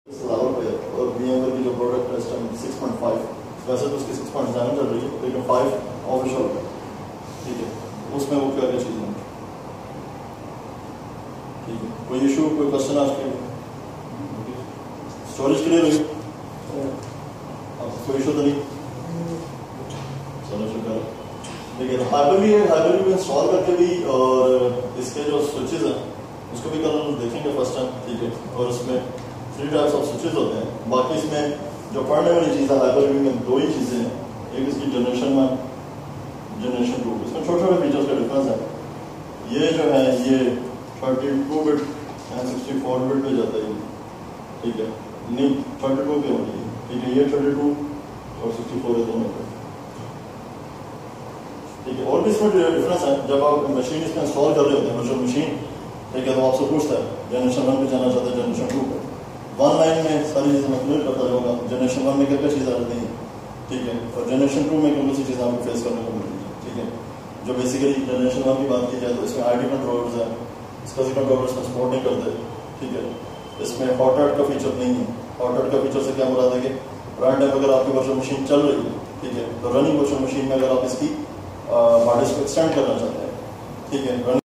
اور VMware کی جو پروڈکٹ ہے اس ٹائم 6.5 ویسے تو اس کی 6.7 چل رہی ہے لیکن 5 آفیشیل ہے. ٹھیک ہے, اس میں وہ کیا کیا چیزیں ہیں. ٹھیک ہے, کوئی ایشو کوئی کوشچن آج کے اسٹوریج کلیئر ہوئی, کوئی ایشو تو نہیں. چلو شکر ہے. ٹھیک ہے, ہائپر وی انسٹال کر کے بھی اور اس کے جو سوئچز ہیں اس کو بھی کل ہم دیکھیں گے فرسٹ ٹائم. ٹھیک ہے, اور اس میں 3 ٹائپس آف سوئچز ہوتے ہیں. باقی اس میں جو پڑھنے والی چیز ہے ہائپر وی میں 2 ہی چیزیں ہیں. ایک اس کی جنریشن 1, جنریشن 2. اس میں چھوٹے چھوٹے فیچرس کا ڈفرینس ہے. یہ جو ہے یہ 32 بٹ اینڈ 64 بٹ پہ جاتا ہے. ٹھیک ہے, نہیں 32 پہ ہوتی ہے. ٹھیک ہے, یہ 32 اور 64 ہے دونوں پہ. ٹھیک ہے, اور بھی اس میں ڈفرینس ہے. جب آپ مشین اس میں انسٹال کر رہے ہوتے ہیں ورچوئل مشین, ٹھیک ہے, تو آپ سے پوچھتا ہے جنریشن 1 پہ جانا چاہتا ہے جنریشن 2 پہ. 1 لائن میں ساری چیزیں میں کلیئر کرتا رہوں گا. جنریشن 1 میں کیا کیا چیزیں آ جاتی ہیں. ٹھیک ہے, اور جنریشن 2 میں کون سی چیزیں آپ کو فیس کرنے کو ملتی ہیں. ٹھیک ہے, جو بیسیکلی جنریشن 1 کی بات کی جائے تو اس میں آئی ڈی کنٹرولرز ہیں. اس کا کنٹرولرز میں سپورٹ نہیں کرتے. ٹھیک ہے, اس میں ہاٹ ہارٹ کا فیچر نہیں ہے. ہاٹ ہارٹ کا فیچر سے کیا مراد ہے کہ رن ٹائم اگر آپ کی ورچوئل مشین چل رہی ہے, ٹھیک ہے, تو رننگ ورچوئل مشین میں اگر آپ اس کی ہارڈ ڈسک کو ایکسٹینڈ کرنا چاہتے ہیں, ٹھیک ہے,